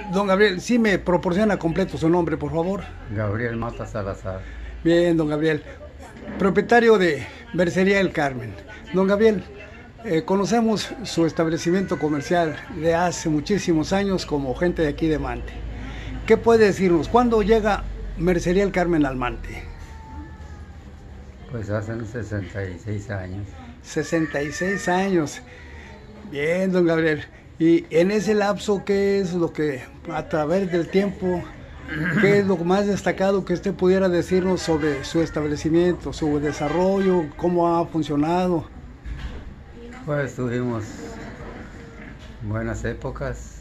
Don Gabriel, sí me proporciona completo su nombre, por favor. Gabriel Mata Salazar. Bien, don Gabriel. Propietario de Mercería El Carmen. Don Gabriel, conocemos su establecimiento comercial de hace muchísimos años como gente de aquí de Mante. ¿Qué puede decirnos? ¿Cuándo llega Mercería El Carmen al Mante? Pues hace 66 años. 66 años. Bien, don Gabriel. Y en ese lapso, ¿qué es lo que, a través del tiempo, qué es lo más destacado que usted pudiera decirnos sobre su establecimiento, su desarrollo, cómo ha funcionado? Pues tuvimos buenas épocas,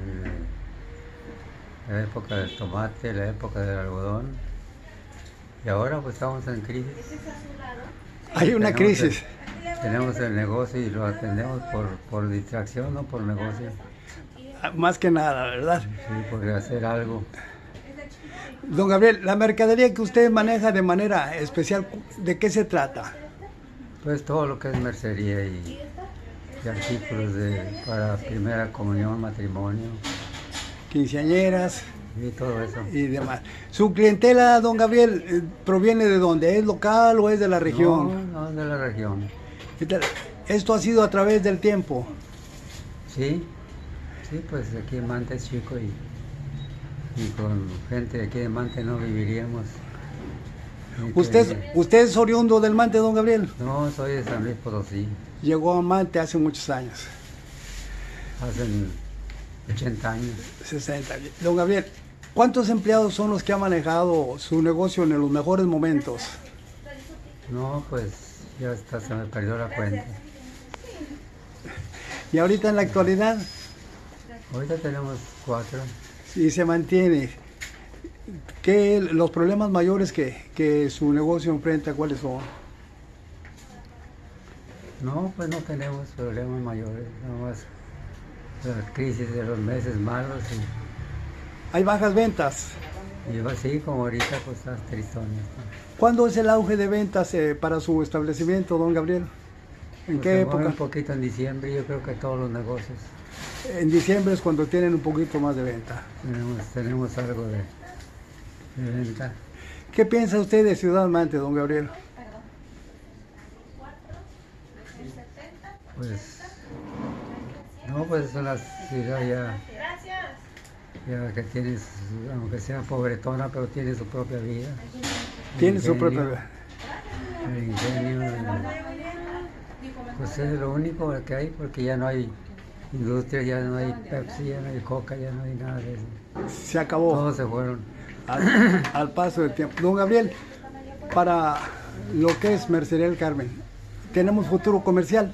la época del tomate, la época del algodón, y ahora pues estamos en crisis. Hay una crisis. Tenemos el negocio y lo atendemos por distracción, no por negocio. Más que nada, ¿verdad? Sí, por hacer algo. Don Gabriel, la mercadería que usted maneja de manera especial, ¿de qué se trata? Pues todo lo que es mercería y artículos para primera comunión, matrimonio. Quinceañeras. Y todo eso. Y demás. ¿Su clientela, don Gabriel, proviene de dónde? ¿Es local o es de la región? No, de la región. ¿Esto ha sido a través del tiempo? Sí, pues aquí en Mante es chico y con gente de aquí de Mante no viviríamos. ¿Usted es oriundo del Mante, don Gabriel? No, soy de San Luis Potosí. Llegó a Mante hace muchos años. Hace 80 años. 60. Don Gabriel, ¿cuántos empleados son los que ha manejado su negocio en los mejores momentos? No, pues ya hasta se me perdió la cuenta. ¿Y ahorita en la actualidad? Ahorita tenemos 4. Y se mantiene. Los problemas mayores que su negocio enfrenta, ¿cuáles son? No, pues no tenemos problemas mayores, nomás la crisis de los meses malos. ¿Hay bajas ventas? Y así como ahorita, pues estás tristón. ¿Cuándo es el auge de ventas para su establecimiento, don Gabriel? ¿En pues qué época? Un poquito en diciembre, yo creo que todos los negocios. En diciembre es cuando tienen un poquito más de venta. Tenemos algo de venta. ¿Qué piensa usted de Ciudad Mante, don Gabriel? Pues, no, pues es una ciudad ya que tiene, aunque sea pobretona, pero tiene su propia vida. Tiene su propia vida. El ingenio, pues es lo único que hay, porque ya no hay industria, ya no hay Pepsi, ya no hay Coca, ya no hay nada de eso. Se acabó. Todos se fueron. Al paso del tiempo. Don Gabriel, para lo que es Mercería El Carmen, ¿tenemos futuro comercial?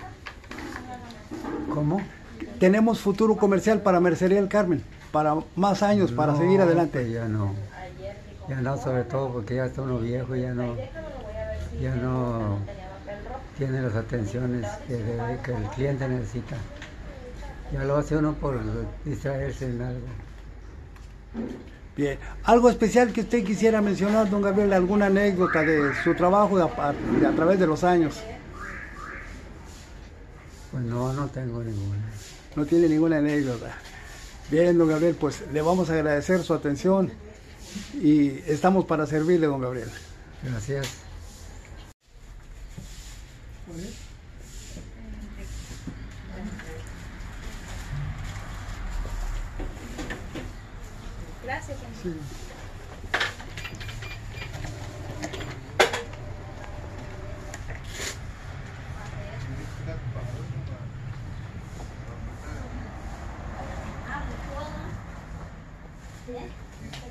¿Cómo? ¿Tenemos futuro comercial para Mercería El Carmen? ¿Para más años, para seguir adelante? Pues ya no, sobre todo porque ya está uno viejo, ya no tiene las atenciones que el cliente necesita. Ya lo hace uno por distraerse en algo. Bien. ¿Algo especial que usted quisiera mencionar, don Gabriel? ¿Alguna anécdota de su trabajo a través de los años? Pues no tengo ninguna. No tiene ninguna anécdota. Bien, don Gabriel, pues le vamos a agradecer su atención y estamos para servirle, don Gabriel. Gracias. Gracias. Sí. ¿Sí?